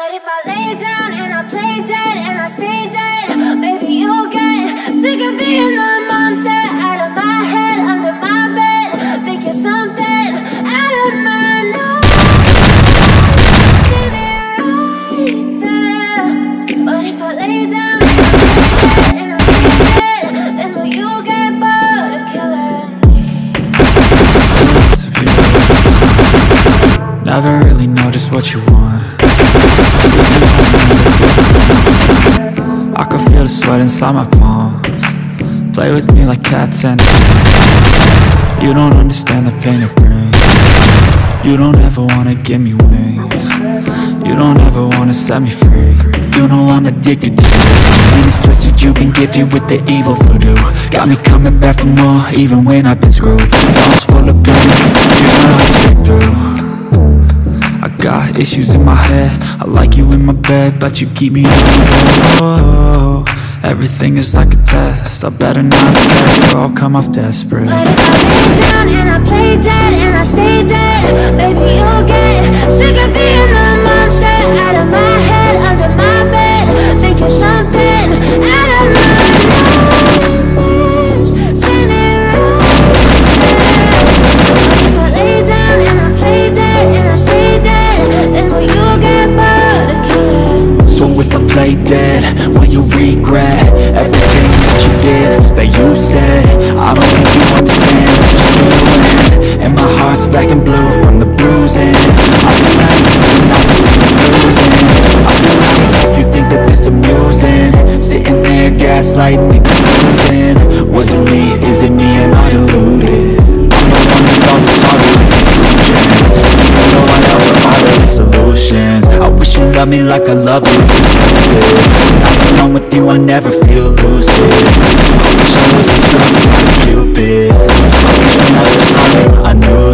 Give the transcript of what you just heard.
But if I lay down and I play dead and I stay dead, maybe you'll get sick of being the monster out of my head, under my bed. Think you're something out of my nose. Leave it right there. But if I lay down and I stay dead, then will you get bored of killing me? Never really know just what you want. I can feel the sweat inside my palms. Play with me like cats and you don't understand the pain it brings. You don't ever wanna give me wings. You don't ever wanna set me free. You know I'm addicted to you, and it's twisted, you've been gifted with the evil voodoo. Got me coming back for more, even when I've been screwed. Walls full of pain, you know I stick through. I got issues in my head, I like you in my bed, but you keep me on. Everything is like a test, I better not test or I'll come off desperate. But if I lay down and I play dead and I stay dead, maybe you'll get sick of being the monster out of my head, under my bed. Think you're something out of my nightmares. Send it right there. But if I lay down and I play dead and I stay dead, then will you get bored of killing me? So if I play dead, will you regret everything that you did, that you said? I don't think you understand what you're doing, and my heart's black and blue from the bruising. I feel like you're not losing. I feel like you think that this amusing, sitting there gaslighting me, confusing. Was it me? Is it me? Am I deluded? I'm the one who's always sorry with confusion, even though I offer all of the solutions. I wish you loved me like I love you. When I'm alone with you, I never feel lucid. I wish I wasn't struck by Cupid. I wish when I first saw you, I knew